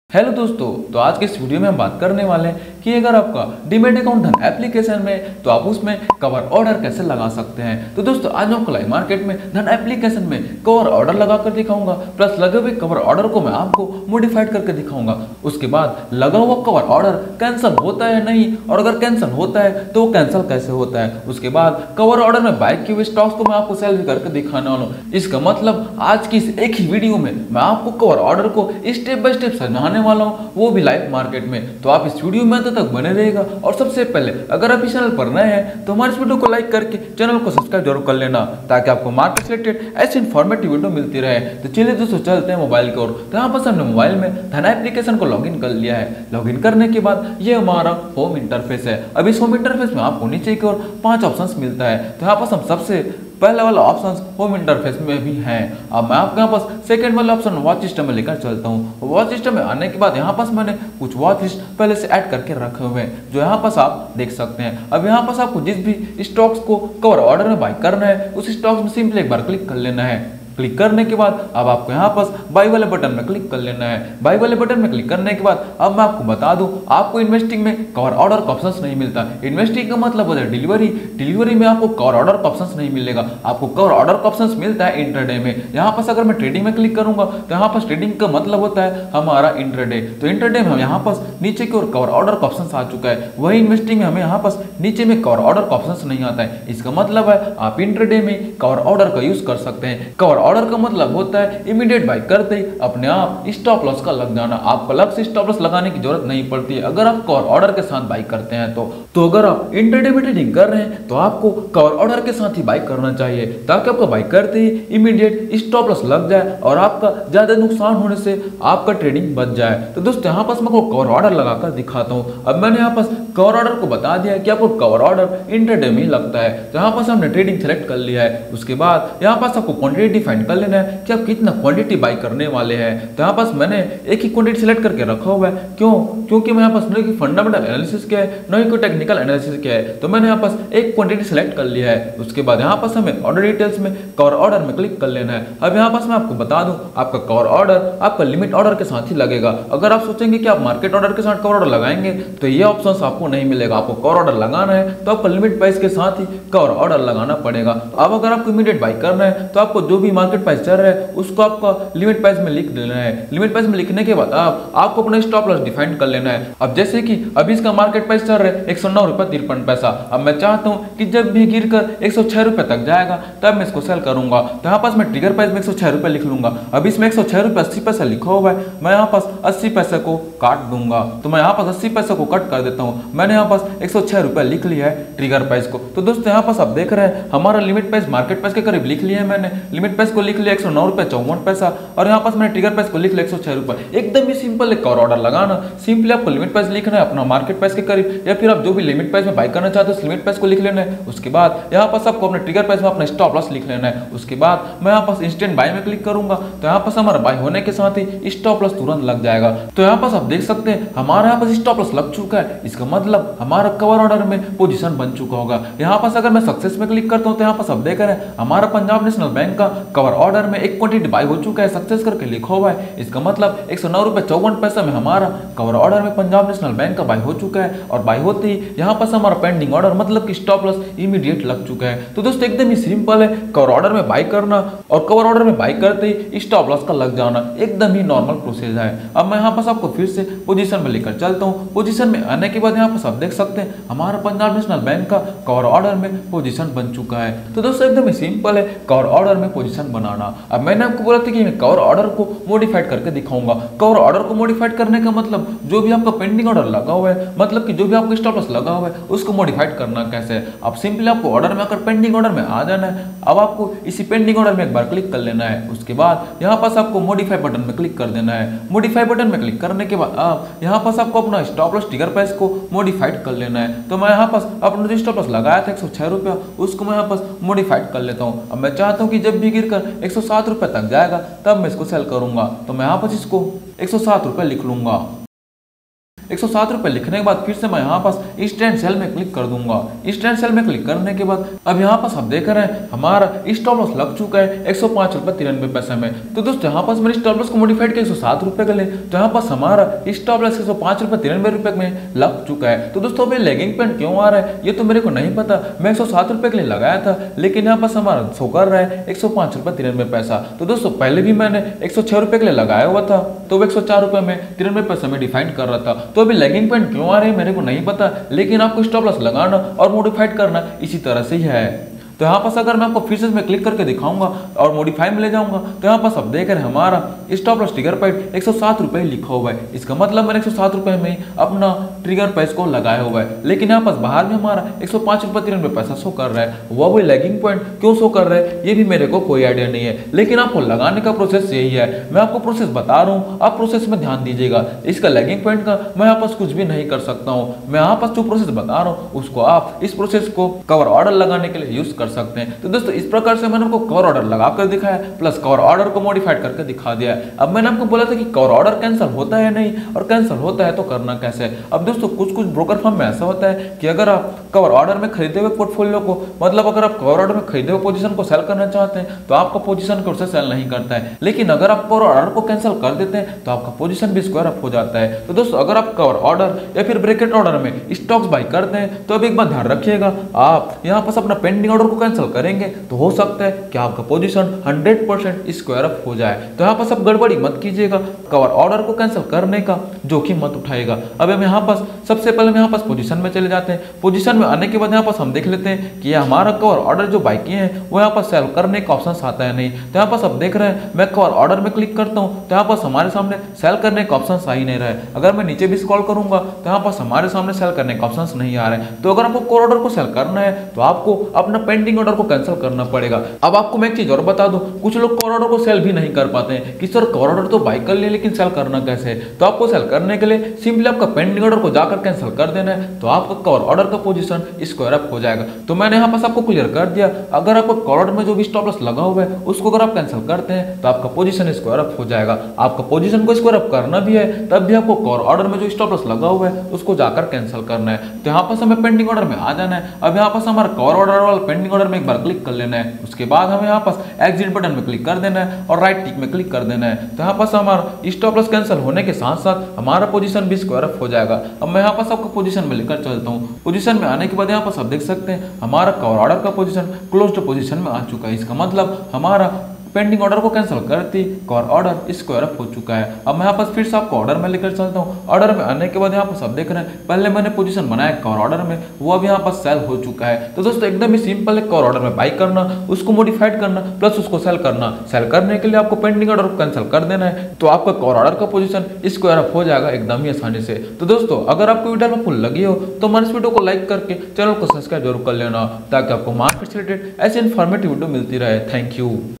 Hello दोस्तों, तो आज के इस वीडियो में हम बात करने वाले हैं कि अगर आपका डीमैट अकाउंट धन एप्लीकेशन में तो आप उसमें कवर ऑर्डर कैसे लगा सकते हैं। तो दोस्तों आज मैं आपको लाइव मार्केट में धन एप्लीकेशन में कवर ऑर्डर लगा कर दिखाऊंगा, प्लस लगे हुए कवर ऑर्डर को मैं आपको मॉडिफाइड करके दिखाऊंगा। उसके बाद लगा हुआ कवर ऑर्डर कैंसिल होता है नहीं, और अगर कैंसिल होता है तो वो कैंसिल कैसे होता है। उसके बाद कवर ऑर्डर में बाय किए हुए स्टॉक्स को मैं आपको सेल भी करके दिखाने वाला हूँ। इसका मतलब आज की इस एक ही वीडियो में मैं आपको कवर ऑर्डर को स्टेप बाय स्टेप समझाने वाला हूं, वो भी लाइव मार्केट में। तो आप इस वीडियो में अंत तक बने रहेगा। और सबसे पहले अगर आप इस चैनल पर नए हैं तो हमारे इस वीडियो को लाइक करके चैनल को सब्सक्राइब जरूर कर लेना, ताकि आपको मार्केट से रिलेटेड ऐसी इन्फॉर्मेटिव वीडियो मिलती रहे। तो चलिए दोस्तों चलते हैं मोबाइल की ओर। तो यहाँ पर हमने मोबाइल में धन एप्लीकेशन को लॉगिन कर लिया है। लॉगिन करने के बाद ये हमारा होम इंटरफेस है। अब इस होम इंटरफेस में आपको नीचे की ओर 5 ऑप्शंस मिलता है। तो यहाँ पर हम सबसे पहला वाला ऑप्शन होम इंटरफेस में भी है। अब मैं आपके यहाँ पास सेकंड वाला ऑप्शन वॉच सिस्टम में लेकर चलता हूँ। वॉच सिस्टम में आने के बाद यहाँ पास मैंने कुछ वॉच लिस्ट पहले से ऐड करके रखे हुए हैं, जो यहाँ पास आप देख सकते हैं। अब यहाँ पास आपको जिस भी स्टॉक्स को कवर ऑर्डर में बाय करना है उस स्टॉक्स में सिंपली एक बार क्लिक कर लेना है। क्लिक करने के बाद अब आपको यहाँ पास बाय वाले बटन में क्लिक कर लेना है। बाय वाले बटन में क्लिक करने के बाद अब मैं आपको बता दूं, आपको इन्वेस्टिंग में कवर ऑर्डर का ऑप्शंस नहीं मिलता। इन्वेस्टिंग का मतलब होता है डिलीवरी। डिलीवरी में आपको कवर ऑर्डर का ऑप्शंस नहीं मिलेगा। आपको कवर ऑर्डर का ऑप्शंस मिलता है इंट्राडे में। यहाँ पास अगर मैं ट्रेडिंग में क्लिक करूंगा तो यहाँ पास ट्रेडिंग का मतलब होता है हमारा इंट्राडे। तो इंट्राडे में हम यहाँ पास नीचे की ओर कवर ऑर्डर का ऑप्शंस आ चुका है। वही इन्वेस्टिंग में हमें यहाँ पास नीचे में कवर ऑर्डर का ऑप्शंस नहीं आता है। इसका मतलब है आप इंट्राडे में कवर ऑर्डर का यूज कर सकते हैं। कवर ऑर्डर का मतलब होता है इमीडिएट बाय करते ही अपने आप स्टॉप लॉस का लग जाना। आपको अलग से स्टॉप लॉस लगाने की जरूरत नहीं पड़ती है अगर आप कवर ऑर्डर के साथ बाय करते हैं तो अगर आप इंट्राडे में ट्रेडिंग कर रहे हैं तो आपको कवर ऑर्डर के साथ ही बाय करना चाहिए, ताकि आपको बाय करते ही इमीडिएट स्टॉप लॉस लग जाए और आपका ज्यादा नुकसान होने से आपका ट्रेडिंग बच जाए। तो दोस्तों यहाँ पास मैं आपको कवर ऑर्डर लगाकर दिखाता हूँ। अब मैंने यहाँ पास कवर ऑर्डर को बता दिया कि आपको कवर ऑर्डर इंट्राडे में ही लगता है। तो यहाँ पास हमने ट्रेडिंग सेलेक्ट कर लिया है। उसके बाद यहाँ पास आपको क्वांटिटी डिफाइन कर लेना है कि आप कितना क्वांटिटी बाय करने वाले हैं। तो यहाँ पास मैंने एक ही क्वांटिटी सेलेक्ट करके रखा हुआ है। क्योंकि मैं यहाँ पास न कि फंडामेंटल एनालिसिस किया है न ही कोई टेक्निकल एनालिसिस किया है। तो मैंने यहाँ पास एक क्वांटिटी सेलेक्ट कर लिया है। उसके बाद यहाँ पास हमें ऑर्डर डिटेल्स में कवर ऑर्डर में क्लिक कर लेना है। अब यहाँ पास मैं आपको बता दूं, आपका कवर ऑर्डर आपका लिमिट ऑर्डर के साथ ही लगेगा। अगर आप सोचेंगे कि आप मार्केट ऑर्डर के साथ कवर ऑर्डर लगाएंगे तो ये ऑप्शन आपको नहीं मिलेगा। आपको कवर ऑर्डर लगाना है तो आपको लिमिट प्राइस के साथ ही कवर ऑर्डर लगाना पड़ेगा। अब अगर आपको इमीडिएट बाय करना है तो आपको जो भी मार्केट प्राइस चल रहा है उसको आपका लिमिट प्राइस में लिख देना है। लिमिट प्राइस में लिखने के बाद आपको अपना स्टॉप लॉस डिफाइन कर लेना है। अब जैसे कि अभी इसका मार्केट प्राइस चल रहा है 109 रुपये 53 पैसा। अब मैं चाहता हूं कि जब भी गिरकर 106 रुपये तक जाएगा तब मैं इसको सेल करूंगा। तो यहाँ पास मैं ट्रिगर प्राइस में 106 रुपये लिख लूंगा। अब इसमें 106 रुपये 80 पैसा लिखा हुआ है, मैं यहाँ पास 80 पैसे को काट दूंगा। तो मैं यहाँ पास 80 पैसे को कट कर देता हूँ। मैंने यहाँ पास 106 रुपये लिख लिया है ट्रिगर प्राइस को। तो दोस्तों यहाँ पास आप देख रहे हैं हमारा लिमिट प्राइस मार्केट प्राइस के करीब लिख लिया है। मैंने लिमिट प्राइस को लिख लिया 109 रुपये 54 पैसा, और यहाँ पास मैंने ट्रिगर प्राइस को लिख लिया 106 रुपये। एकदम ही सिंपल है कवर ऑर्डर लगाना। सिंपली आपको लिमिट प्राइस लिखना है अपना मार्केट प्राइस के करीब, या फिर आप जो भी लिमिट प्राइस में बाय करना चाहते हो उस लिमिट प्राइस को लिख लेना है। उसके बाद यहाँ पास आपको अपने ट्रिगर प्राइस में अपना स्टॉप लॉस लिख लेना है। उसके बाद मैं यहाँ पास इंस्टेंट बाय में क्लिक करूंगा तो यहाँ पास हमारा बाय होने के साथ ही स्टॉप लॉस तुरंत लग जाएगा। तो यहाँ पास आप देख सकते हैं हमारा यहाँ पास स्टॉप लॉस लग चुका है। इसका मतलब हमारा कवर ऑर्डर में पोजीशन बन चुका होगा। यहाँ पास अगर मैं सक्सेस में क्लिक करता हूँ तो यहाँ पास आप देख रहे हैं हमारा पंजाब नेशनल बैंक का कवर ऑर्डर में एक क्वांटिटी बाय हो चुका है, सक्सेस करके लिखा हुआ है। इसका मतलब 109 रुपये 54 पैसा में हमारा कवर ऑर्डर में पंजाब नेशनल बैंक का बाय हो चुका है, और बाय होते ही यहाँ पास हमारा पेंडिंग ऑर्डर मतलब कि स्टॉप लॉस इमीडिएट लग चुका है। तो दोस्तों एकदम ही सिंपल है कवर ऑर्डर में बाय करना, और कवर ऑर्डर में बाय करते ही स्टॉप लॉस का लग जाना एकदम ही नॉर्मल प्रोसेस है। अब मैं यहाँ पास आपको फिर से पोजीशन में लेकर चलता हूँ। पोजीशन में आने के बाद यहाँ पास आप देख सकते हैं हमारा पंजाब नेशनल बैंक का कवर ऑर्डर में पोजीशन बन चुका है। तो दोस्तों एकदम ही सिंपल है कवर ऑर्डर में पोजीशन बनाना। अब मैंने आपको बोला था कि मैं कवर ऑर्डर को मॉडिफाइड करके दिखाऊंगा। कवर ऑर्डर को मॉडिफाइड करने का मतलब जो भी आपका पेंडिंग ऑर्डर लगा हुआ है, मतलब कि जो भी आपको स्टॉप लॉस लगा हुआ है उसको मॉडिफाइड करना कैसे है। अब सिंपली आपको ऑर्डर में आकर पेंडिंग ऑर्डर में आ जाना है। अब आपको इसी पेंडिंग ऑर्डर में एक बार क्लिक कर लेना है। उसके बाद यहाँ पास आपको मॉडिफाई बटन में क्लिक कर देना है। मॉडिफाई बटन में क्लिक करने के बाद आप यहाँ पास आपको अपना स्टॉप लॉस ट्रिगर प्राइस को मॉडिफाइड कर लेना है। तो मैं यहाँ पास अपना जो स्टॉप लॉस लगाया था 106 रुपये उसको मैं यहाँ पास मॉडिफाइड कर लेता हूँ। अब मैं चाहता हूँ कि जब भी गिरकर 107 रुपये तक जाएगा तब मैं इसको सेल करूंगा। तो मैं यहाँ पास इसको 107 रुपये लिख लूंगा। 107 रुपये लिखने के बाद फिर से मैं यहाँ पास इंस्टेंट सेल में क्लिक कर दूंगा। इंस्टेंट सेल में क्लिक करने के बाद अब यहाँ पास आप देख रहे हैं हमारा स्टॉप लॉस लग चुका है 105 रुपये 93 पैसे में। तो दोस्तों यहाँ पास मैंने स्टॉप लॉस को मॉडिफाइड किया 107 रुपये के लिए, तो यहाँ पास हमारा स्टॉप लॉस 105 रुपये 93 रुपये में लग चुका है। तो दोस्तों अभी लैगिंग पॉइंट क्यों आ रहा है ये तो मेरे को नहीं पता, मैं 107 रुपये के लिए लगाया था लेकिन यहाँ पास हमारा शो कर रहा है 105 रुपये 93 पैसा। तो दोस्तों पहले भी मैंने 106 रुपये के लिए लगाया हुआ था तो वो 104 रुपये में 93 पैसे में डिफाइन कर रहा था। तो अभी लैगिंग पॉइंट क्यों आ रहे हैं मेरे को नहीं पता, लेकिन आपको स्टॉप लॉस लगाना और मॉडिफाइड करना इसी तरह से ही है। तो यहाँ पास अगर मैं आपको फिर से में क्लिक करके दिखाऊंगा और मॉडिफाई में ले जाऊंगा तो यहाँ पास आप देख रहे हैं हमारा स्टॉप लॉस ट्रिगर प्राइस 107 रुपये लिखा हुआ है। इसका मतलब मैंने 107 रुपये में अपना ट्रिगर प्राइस को लगाया हुआ है, लेकिन यहाँ पास बाहर में हमारा 105 रुपये 93 पैसा शो कर रहा है। वह लैगिंग पॉइंट क्यों शो कर रहा है ये भी मेरे को कोई आइडिया नहीं है, लेकिन आपको लगाने का प्रोसेस यही है। मैं आपको प्रोसेस बता रहा हूँ, आप प्रोसेस में ध्यान दीजिएगा। इसका लैगिंग पॉइंट का मैं यहाँ पास कुछ भी नहीं कर सकता हूँ। मैं यहाँ पास जो प्रोसेस बता रहा हूँ उसको आप इस प्रोसेस को कवर ऑर्डर लगाने के लिए यूज कर सकते हैं। तो दोस्तों इस प्रकार से मैंने आपको कवर ऑर्डर लगाकर दिखाया प्लस कवर ऑर्डर को मॉडिफाइड करके दिखा दिया है। अब मैंने आपको बोला था कि कवर ऑर्डर कैंसिल होता है नहीं, और कैंसिल होता है तो करना कैसे। अब दोस्तों कुछ ब्रोकर फर्म में ऐसा होता है कि अगर आप कवर ऑर्डर में खरीदे हुए पोर्टफोलियो को, मतलब अगर आप कवर ऑर्डर में खरीदे हुए पोजीशन को सेल करना चाहते हैं तो आपका पोजीशन को उससे सेल नहीं करता है, लेकिन अगर आप कवर ऑर्डर को कैंसिल कर देते हैं तो आपका पोजीशन भी स्क्वायर अप हो जाता है। तो दोस्तों अगर आप कवर ऑर्डर या फिर ब्रैकेट ऑर्डर में स्टॉक्स बाई करते हैं तो अब एक बात ध्यान रखिएगा, आप यहाँ पास अपना पेंडिंग ऑर्डर को कैंसिल करेंगे तो हो सकता है कि आपका पोजीशन 100% स्क्वायर अप हो जाए। तो यहाँ पास आप गड़बड़ी मत कीजिएगा, कवर ऑर्डर को कैंसिल करने का जोखिम मत उठाएगा। अब हम यहाँ पास सबसे पहले हम यहाँ पास पोजीशन में चले जाते हैं। पोजीशन में आने के बाद यहाँ पास हम देख लेते हैं कि हमारा कवर ऑर्डर जो बाई किए हैं वो यहाँ पास सेल करने का ऑप्शन आता है नहीं। तो यहाँ पास आप देख रहे हैं मैं कवर ऑर्डर में क्लिक करता हूँ तो यहाँ पास हमारे सामने सेल करने का ऑप्शन आ ही नहीं रहा है। अगर मैं नीचे भी स्क्रॉल करूंगा तो यहाँ पास हमारे सामने सेल करने का ऑप्शन नहीं आ रहा है। तो अगर आपको कवर ऑर्डर को सेल करना है तो आपको अपना पेंडिंग ऑर्डर को कैंसिल करना पड़ेगा। अब आपको मैं एक चीज और बता दूं, कुछ लोग कवर ऑर्डर को सेल भी नहीं कर पाते हैं कि सर कवर ऑर्डर तो बाई कर लिए लेकिन सेल करना कैसे। तो आपको सेल करने के लिए सिंपली आपका पेंडिंग ऑर्डर को जाकर कैंसिल कर देना है, तो आपका कवर ऑर्डर का पोजीशन स्क्वायर अप हो जाएगा। तो मैंने यहाँ पास आपको क्लियर कर दिया, अगर आपको कवर ऑर्डर में जो भी स्टॉप लॉस लगा हुआ है उसको अगर आप कैंसिल करते हैं तो आपका पोजीशन स्क्वायर अप हो जाएगा। आपका पोजीशन को स्क्वायर अप करना भी है तब भी आपको कवर ऑर्डर में जो स्टॉप लॉस लगा हुआ है उसको जाकर कैंसिल करना है। तो यहाँ पास हमें पेंडिंग ऑर्डर में आ जाना है। अब यहाँ पास हमारा कवर ऑर्डर वाला पेंडिंग ऑर्डर में एक बार क्लिक कर लेना है, उसके बाद हमें यहाँ पास एग्जिट बटन में क्लिक कर देना है और राइट टिक में क्लिक कर देना है। तो यहाँ पास हमारा स्टॉप लॉस कैंसिल होने के साथ साथ हमारा पोजीशन भी स्क्वायर अप हो जाएगा। अब मैं यहाँ पास आपको पोजीशन में लेकर चलता हूँ। पोजीशन में आने के बाद यहाँ पास आप देख सकते हैं हमारा कवर ऑर्डर का पोजीशन क्लोज्ड पोजीशन में आ चुका है। इसका मतलब हमारा पेंडिंग ऑर्डर को कैंसिल करती कवर ऑर्डर स्क्वायर अप हो चुका है। अब मैं यहाँ पर फिर से आपको ऑर्डर में लेकर चलता हूँ। ऑर्डर में आने के बाद यहाँ पर सब देख रहे हैं पहले मैंने पोजीशन बनाया कवर ऑर्डर में, वो अब यहाँ पर सेल हो चुका है। तो दोस्तों एकदम ही सिंपल है कवर ऑर्डर में बाई करना, उसको मॉडिफाइड करना प्लस उसको सेल करना। सेल करने के लिए आपको पेंडिंग ऑर्डर को कैंसिल कर देना है तो आपका कवर ऑर्डर का पोजीशन स्क्वायर अप हो जाएगा एकदम ही आसानी से। तो दोस्तों अगर आपको वीडियो में फुल लगी हो तो हमारे इस वीडियो को लाइक करके चैनल को सब्सक्राइब जरूर कर लेना ताकि आपको मार्केट से रिलेटेड ऐसे इन्फॉर्मेटिव वीडियो मिलती रहे। Thank you.